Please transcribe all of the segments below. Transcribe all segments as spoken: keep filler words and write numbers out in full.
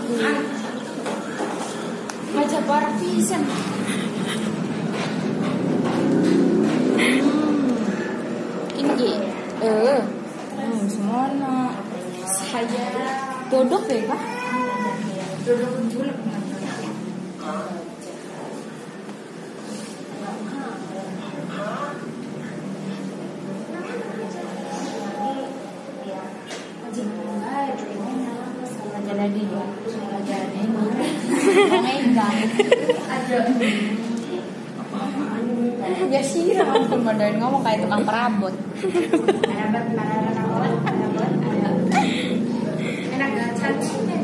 Baca para pisan. Ini Ki. Eh. Hmm, semono. Saya dodok ya, Kak? Dodok julek. Jadi jadi ya sih, ampun mandarin ngomong kayak tukang perabot. Enak gacan.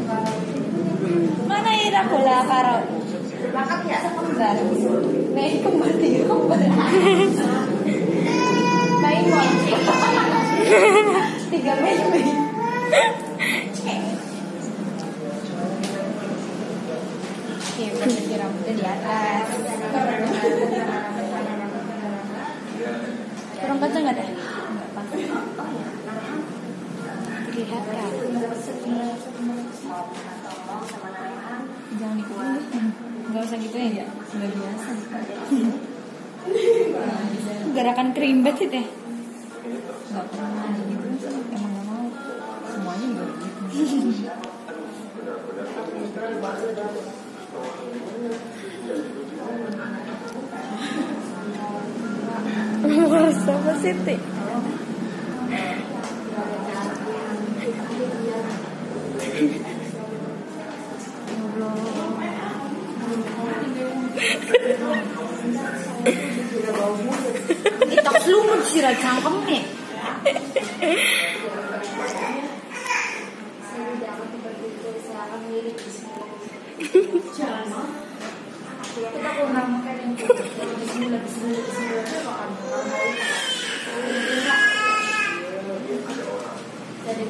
Mana ira bola karo? Makan ya kembar. Nih kembar tiga kembar. Main monceng. Tiga main. Posisi rambutnya di atas. Kurang kenceng nggak teh? Lihat kan? Jangan dikurang deh. Nggak usah gitu ya, nggak biasa. Gerakan kerimbet sih teh. Nggak pernah gitu. Emang nggak mau. Semuanya juga gitu. Masa apa sih Ti? Kita lumut sih cangkemnya. Kita kurang makan yang bismillah bismillah bismillah makan jadi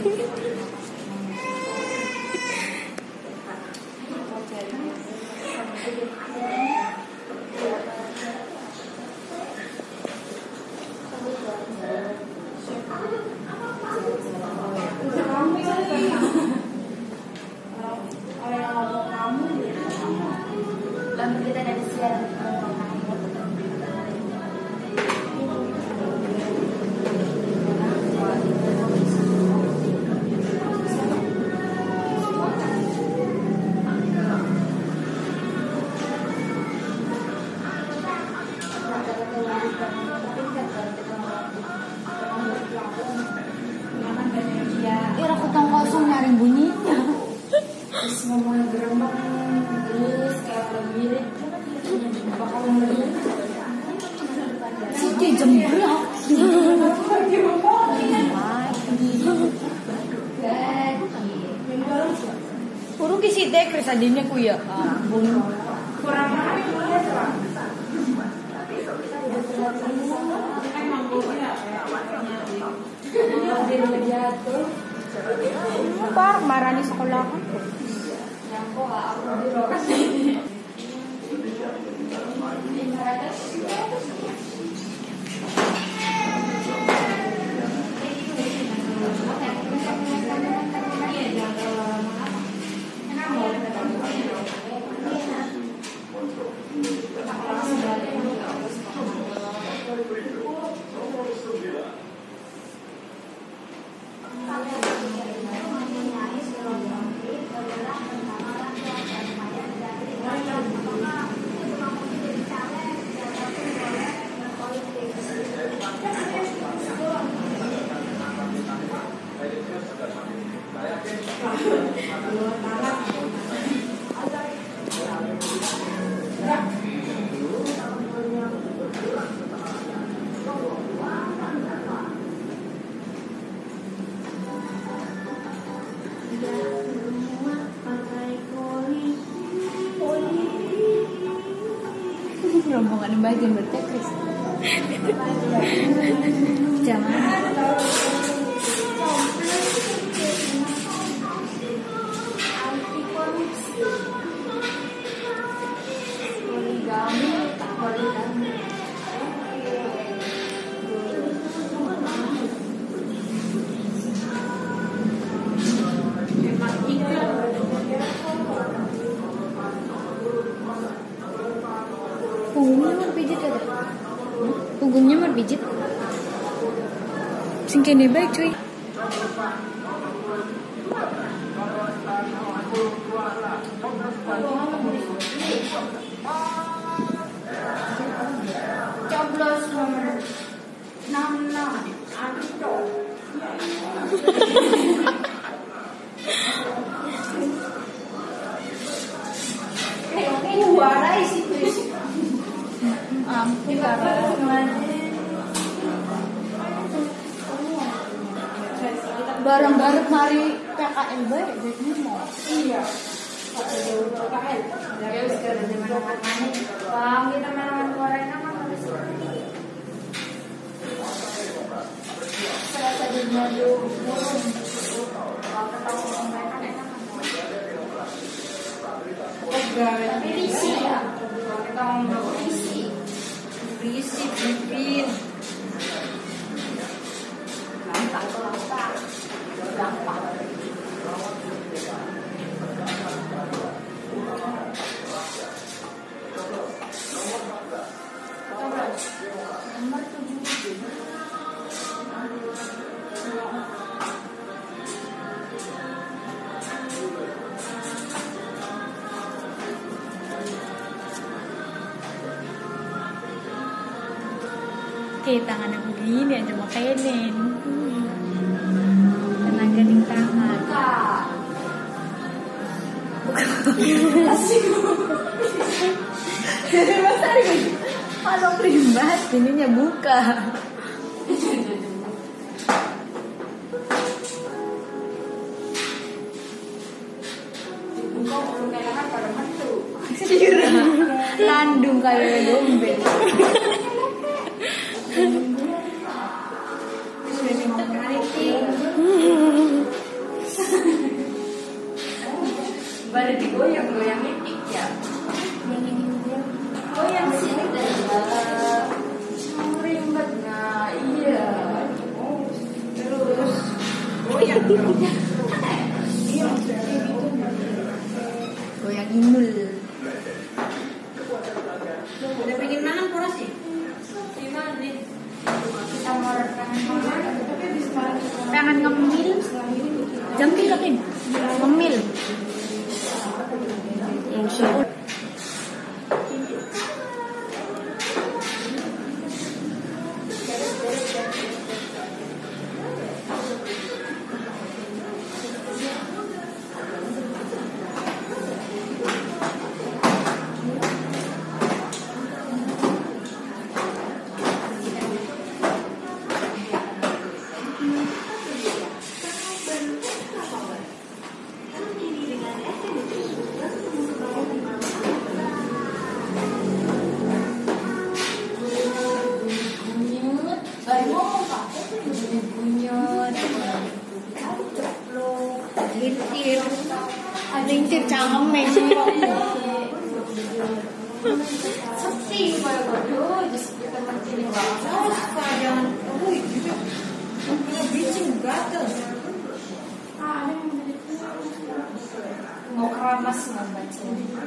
Ira kutang kosong nyaring bunyinya. Terus ngomongnya gerembak terus kayak bergilir. Bakal ngeliat. Siti jembrok. Kurang kisi dek resadinnya ku ya. Kurang Par marah di sekolah kan? rombongan bagian bertekris. Jangan. Punggungnya mau pijit. Sing kene baik cuy. Coblos nomor enam enam. Aduh. Eh, suara isi tulis. Ampun karena bareng-bareng mari P K L bae jadi mau. Iya. P K L. Ya wis kada di mana-mana. Bang, kita mana-mana goreng kan harus. Saya tadi madu burung. Kalau tahu mereka enak. Tapi isi ya. Kita mau isi. Isi bikin. Gampang gampang. Gampang. Nomor tujuh. Kayak tangannya begini aja makainin. Tenaga di tangan. Jadi masa ini kalau primat ininya buka. Buka belum kenalan pada mentu. Landung kayak dombe. Baru digoyang-goyang itik ya. Goyang sini dan merimbat. Nah iya. Terus goyang. Iya Goyang inul. udah pengen makan pura sih. Gimana nih? Kita mau rekan makan. Pengen ngemil. Jambil lagi. Ngemil. Langsung. Lintir. Lintir cangkem sih. Sepi kayak bodoh, just kita mencari banget. Jangan, oh itu, kalau bicin gatel. Ah, ada yang mau keramas nggak baca?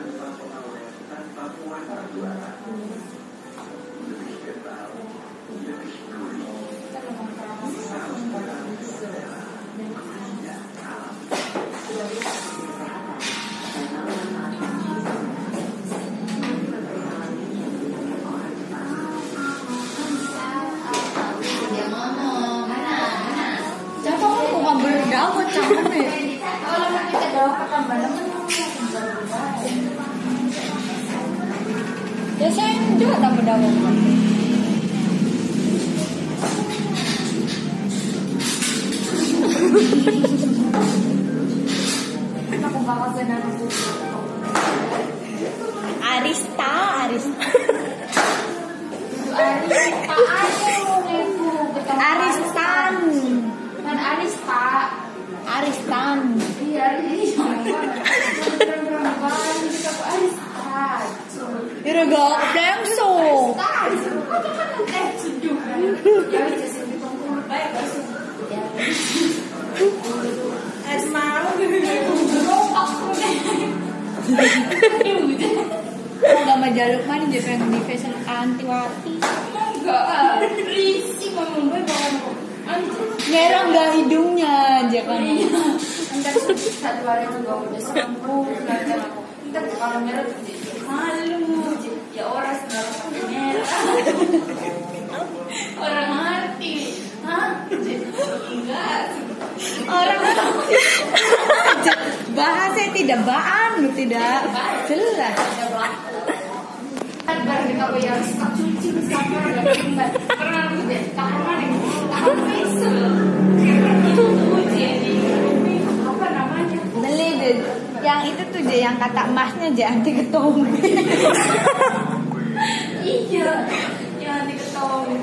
Dapat cangkem ya. Kalau kita dapat tambah Ya saya juga tambah dapat. aku bakal sedang Arista, Arista. Arista ayo lebu Aristan. kan Arista Aristan. iya Arista perempuan kita ke Arista Ira gak dengso. Arista kok kan sejuk ya wis sing ditunggu bae guys ya es mau aku Gak majaluk mana jadi pengen di fashion antiwati. enggak, risih ngomong gue bawa anjir. Merah nggak hidungnya aja kan. Ntar satu hari itu gue udah sembuh, belajar aku. Ntar kalau merah tuh jadi malu, ya orang segala pakai merah. Orang ngerti, hah? Enggak. Orang bahasanya tidak baan, tidak jelas. Kan barang kita bayar sekap cuci sampai ada tinggal. Pernah aku deh, kamar mana? Kamar facial. Itu tuh jadi apa namanya? Beli deh. Yang itu tuh je yang kata emasnya je anti ketombe. Iya, yang anti ketombe.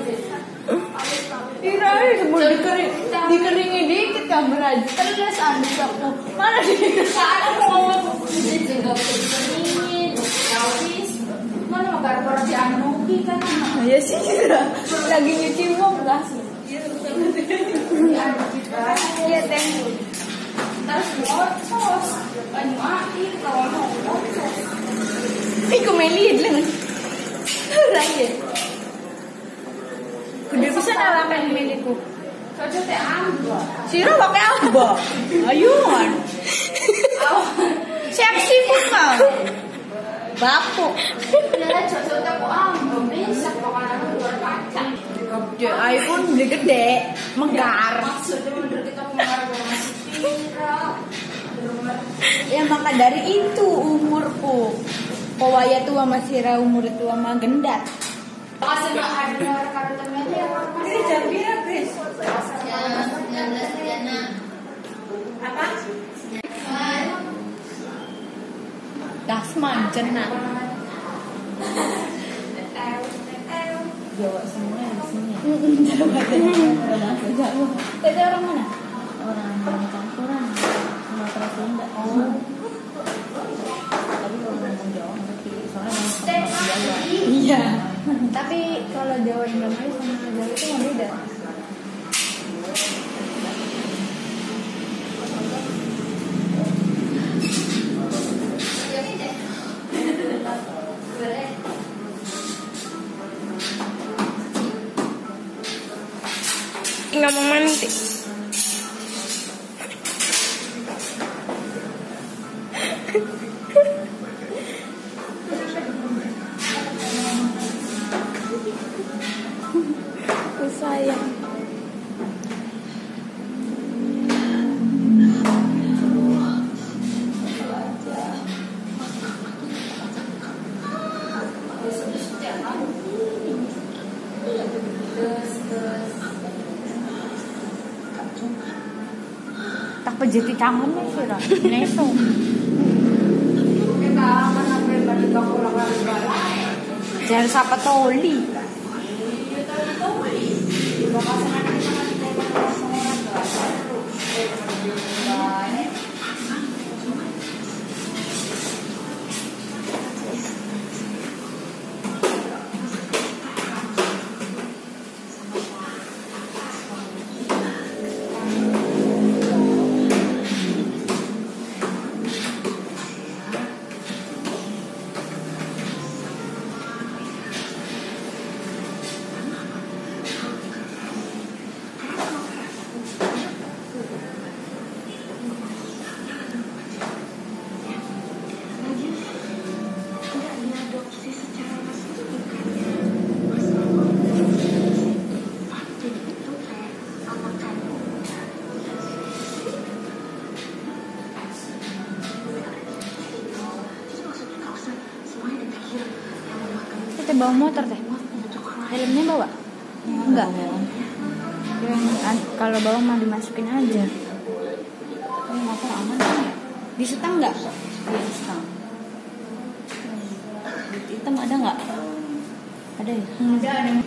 Kirain sebelum dikering, dikeringin dikit kamar aja. Terus ambil aku mana dikering? Mau jadi nggak bisa dikeringin, jauhis. Mana mau gara-gara si Anoki kan? Ya sih, lagi nyuci wong lah. Iya teh. Terus ngocos, banyu air kalau mau ngocos. Ih, kumeliit lang. Raya. Kudu bisa nalaman milikku. Cocok teh ambo. Sira pakai apa? Ayuan. Seksi pun mau. Bapuk. Ya cocok teh kok ambo bisa pokoknya aku luar kaca. Ya, iPhone beli gede, menggar. Maksudnya menurut kita mengar masih pira. Ya maka dari itu umurku. Kowaya tua masih ra umur tua mah gendat. Kasih nak ada kartu media yang Ini jam pira, Chris? sembilan belas Diana. Apa? Dasman cenah. Jawa semua di sini. Jawa bahasa Jawa. Tadi orang mana? Orang campuran. Sumatera Sunda. Oh. Tapi kalau ngomong Jawa ngerti. Soalnya ngomong Jawa. Iya. Tapi kalau Jawa Indonesia sama Jawa itu nggak beda. Nggak mau mandi. Aku sayang. Tak pejeti tangannya sih lah. Neso. Kita mana pribadi kau pulang Jangan sapa toli. Kita bawa motor teh. Helmnya bawa? Enggak. Yang kalau bawa mah dimasukin aja. Ini motor aman kan ya? Di setang enggak? Di setang. Hitam ada enggak? Ada ya? Ada ada.